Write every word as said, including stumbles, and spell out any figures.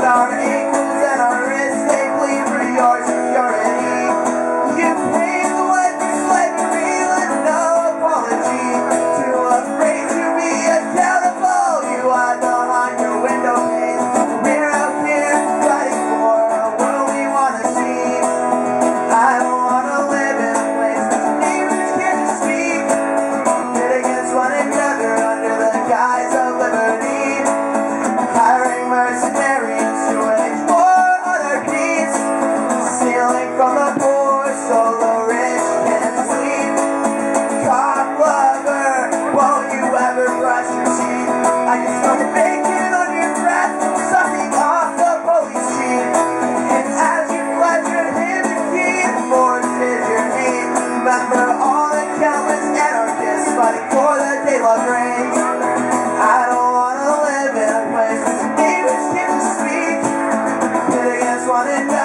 our ankles and our wrists, they bleed for your security. You paved the way for slavery with no apology. Too afraid to be accountable, you hide behind your window pane. We're out here fighting for a world we want to see. I don't want to live in a place where neighbors can't speak, pit against one another under the guise of liberty. Hiring mercenaries to explore other peace, stealing from the poor so the rich can sleep. Cock lover, won't you ever brush your teeth? I can smell the bacon on your breath, sucking off the police chief. And as you flex your hand to key, the force is your knee. Remember all the countless anarchists fighting for the day love reigns. I don't want to live in a place where neighbors can't speak, pit against one another.